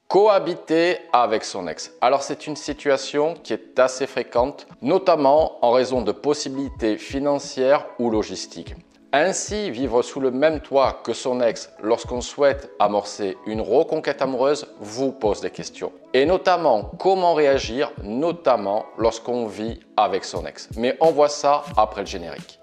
Cohabiter avec son ex. Alors c'est une situation qui est assez fréquente, notamment en raison de possibilités financières ou logistiques. Ainsi, vivre sous le même toit que son ex lorsqu'on souhaite amorcer une reconquête amoureuse vous pose des questions. Et notamment, comment réagir, notamment lorsqu'on vit avec son ex. Mais on voit ça après le générique.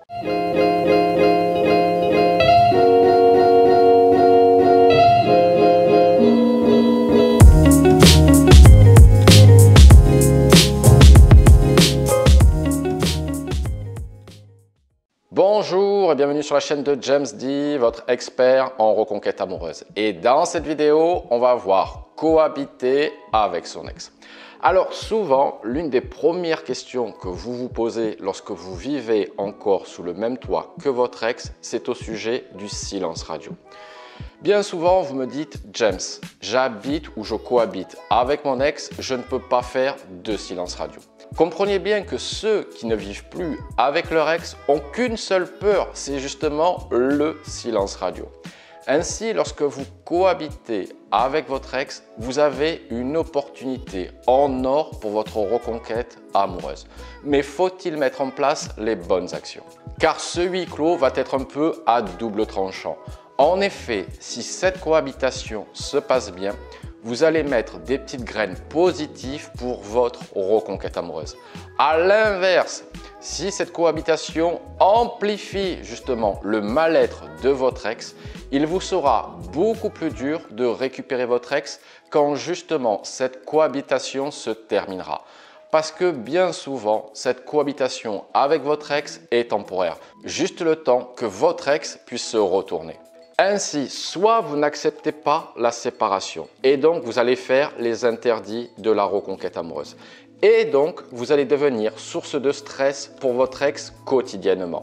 Bonjour et bienvenue sur la chaîne de James D, votre expert en reconquête amoureuse. Et dans cette vidéo, on va voir cohabiter avec son ex. Alors souvent, l'une des premières questions que vous vous posez lorsque vous vivez encore sous le même toit que votre ex, c'est au sujet du silence radio. Bien souvent, vous me dites « James, j'habite ou je cohabite avec mon ex, je ne peux pas faire de silence radio ». Comprenez bien que ceux qui ne vivent plus avec leur ex ont qu'une seule peur, c'est justement le silence radio. Ainsi, lorsque vous cohabitez avec votre ex, vous avez une opportunité en or pour votre reconquête amoureuse. Mais faut-il mettre en place les bonnes actions? Car ce huis clos va être un peu à double tranchant. En effet, si cette cohabitation se passe bien, vous allez mettre des petites graines positives pour votre reconquête amoureuse. À l'inverse, si cette cohabitation amplifie justement le mal-être de votre ex, il vous sera beaucoup plus dur de récupérer votre ex quand justement cette cohabitation se terminera. Parce que bien souvent, cette cohabitation avec votre ex est temporaire, juste le temps que votre ex puisse se retourner. Ainsi, soit vous n'acceptez pas la séparation et donc vous allez faire les interdits de la reconquête amoureuse. Et donc, vous allez devenir source de stress pour votre ex quotidiennement.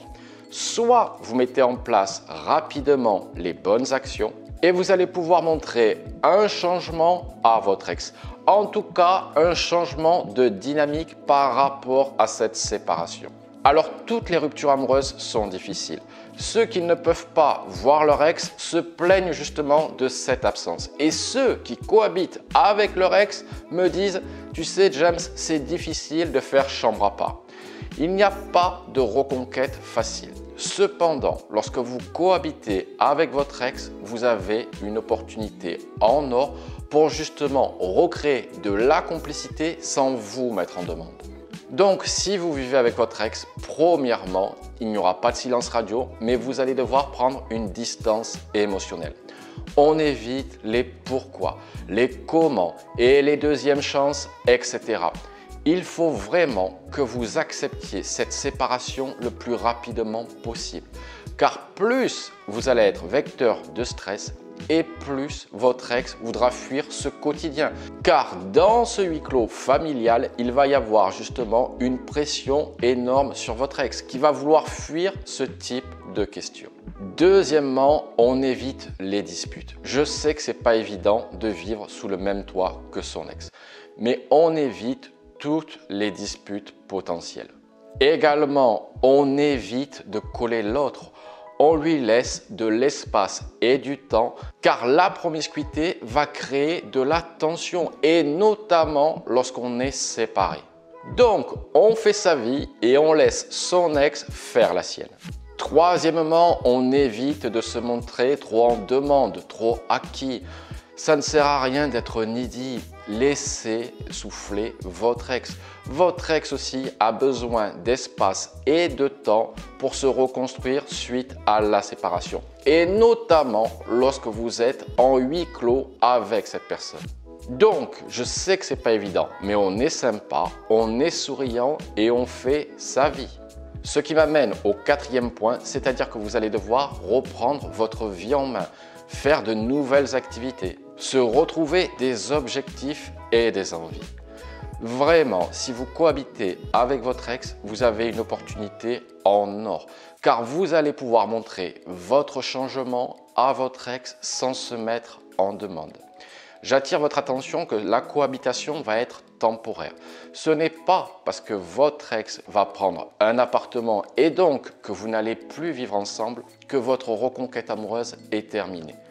Soit vous mettez en place rapidement les bonnes actions et vous allez pouvoir montrer un changement à votre ex. En tout cas, un changement de dynamique par rapport à cette séparation. Alors, toutes les ruptures amoureuses sont difficiles. Ceux qui ne peuvent pas voir leur ex se plaignent justement de cette absence. Et ceux qui cohabitent avec leur ex me disent « Tu sais James, c'est difficile de faire chambre à part ». Il n'y a pas de reconquête facile. Cependant, lorsque vous cohabitez avec votre ex, vous avez une opportunité en or pour justement recréer de la complicité sans vous mettre en demande. Donc, si vous vivez avec votre ex, premièrement, il n'y aura pas de silence radio, mais vous allez devoir prendre une distance émotionnelle. On évite les pourquoi, les comment et les deuxièmes chances, etc. Il faut vraiment que vous acceptiez cette séparation le plus rapidement possible. Car plus vous allez être vecteur de stress, et plus votre ex voudra fuir ce quotidien. Car dans ce huis clos familial, il va y avoir justement une pression énorme sur votre ex qui va vouloir fuir ce type de questions. Deuxièmement, on évite les disputes. Je sais que ce n'est pas évident de vivre sous le même toit que son ex, mais on évite toutes les disputes potentielles. Également, on évite de coller l'autre. On lui laisse de l'espace et du temps car la promiscuité va créer de la tension et notamment lorsqu'on est séparé. Donc, on fait sa vie et on laisse son ex faire la sienne. Troisièmement, on évite de se montrer trop en demande, trop acquis. Ça ne sert à rien d'être needy. Laissez souffler votre ex. Votre ex aussi a besoin d'espace et de temps pour se reconstruire suite à la séparation. Et notamment lorsque vous êtes en huis clos avec cette personne. Donc, je sais que ce n'est pas évident, mais on est sympa, on est souriant et on fait sa vie. Ce qui m'amène au quatrième point, c'est-à-dire que vous allez devoir reprendre votre vie en main, faire de nouvelles activités, se retrouver des objectifs et des envies. Vraiment, si vous cohabitez avec votre ex, vous avez une opportunité en or car vous allez pouvoir montrer votre changement à votre ex sans se mettre en demande. J'attire votre attention que la cohabitation va être temporaire. Ce n'est pas parce que votre ex va prendre un appartement et donc que vous n'allez plus vivre ensemble que votre reconquête amoureuse est terminée.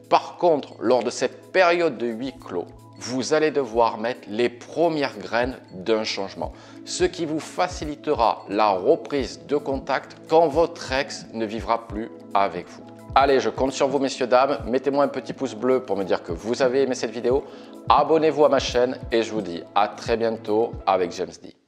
Par contre, lors de cette période de huis clos, vous allez devoir mettre les premières graines d'un changement, ce qui vous facilitera la reprise de contact quand votre ex ne vivra plus avec vous. Allez, je compte sur vous messieurs, dames, mettez-moi un petit pouce bleu pour me dire que vous avez aimé cette vidéo, abonnez-vous à ma chaîne et je vous dis à très bientôt avec James D.